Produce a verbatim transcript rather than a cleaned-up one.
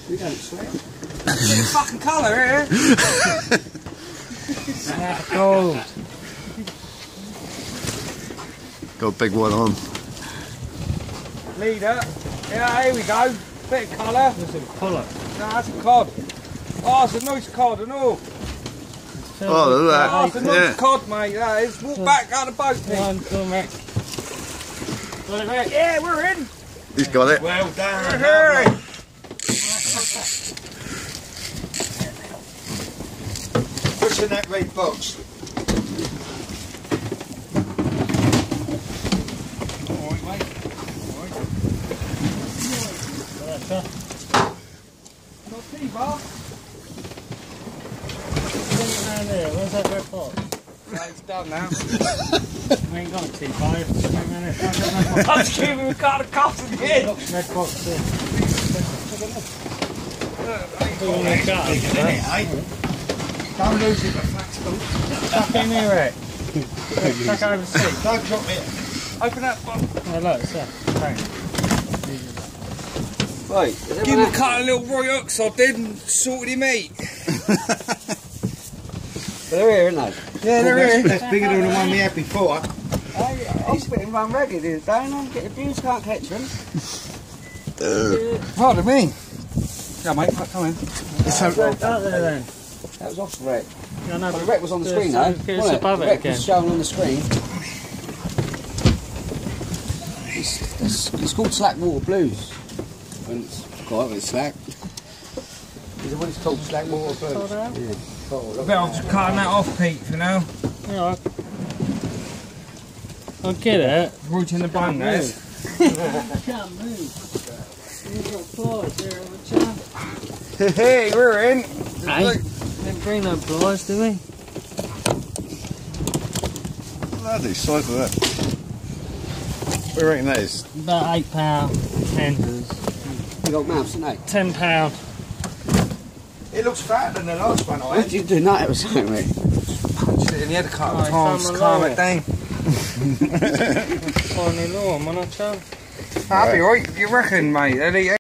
We don't sweat. Get the fucking colour here. That's gold. Got a big one on. Leader. Yeah, here we go. Bit of colour. That's a colour. No, that's a cod. Oh, it's a nice cod and all. Oh, look at that. Oh, it's a nice Yeah. cod, mate. That is. Walk back out of the boat, Pete. One, two, Mac. Got it, Mac? Yeah, we're in. He's got it. Well done. Hey. What's in that red box? Alright, mate. Alright. Not tea bar. Down there. Where's that red box? No, it's done now. We ain't got a tea bar. I'm just giving me kind of cups again. Red box there. Don't lose it, but flexible. Tuck in here, Rick. Tuck over the seat. Don't drop it. Open that one. Oh, look, it's there. Bang. Right. Give him a cut a little Roy Hooks I did and sorted him eat. They're here, aren't they? Yeah, they're here. That's bigger than the one we had before. I, I spit in one ragged the other day and I get the views, can't catch them. Pardon me. Yeah, mate, come in. It's out there then. That was off the wreck. Yeah, no, But the wreck was on the screen though. It's wasn't it? above The it wreck again. was shown on the screen. It's, it's, it's called Slack Water Blues. When it's quiet, when it's slack. Is it what it's called? Slack Water Blues? Yeah. I bet I'm just cutting that off, Pete, for now. Yeah, I get it. Right in the bung, that is. Can't move. You've got claws there on the chin. Hey, we're in. Hey. Didn't bring no claws, do we? Bloody size of that. What do you reckon that is? About eight pound tenders. You got mouths, haven't they? Ten pound. It looks fatter than the last one I What had. did you do that? It was something, mate. Punched it in the head a couple of Oh, times it's to on calm my it down. Finally law, man, I tell. Happy, right? You reckon, mate? They'll eat